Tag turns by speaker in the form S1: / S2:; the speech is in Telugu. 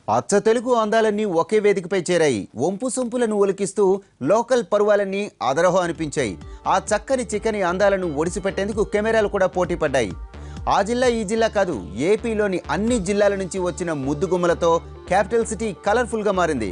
S1: అచ్చ తెలుగు అందాలన్నీ ఒకే వేదికపై చేరాయి. వంపు సొంపులను ఒలికిస్తూ లోకల్ పర్వాలన్నీ అదరహో అనిపించాయి. ఆ చక్కని చిక్కని అందాలను ఒడిసిపెట్టేందుకు కెమెరాలు కూడా పోటీ పడ్డాయి. ఆ జిల్లా ఈ జిల్లా కాదు, ఏపీలోని అన్ని జిల్లాల నుంచి వచ్చిన ముద్దుగుమ్మలతో క్యాపిటల్ సిటీ కలర్ఫుల్గా మారింది.